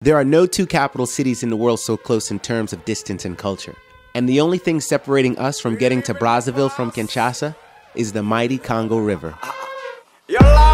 There are no two capital cities in the world so close in terms of distance and culture. And the only thing separating us from getting to Brazzaville from Kinshasa is the mighty Congo River. You're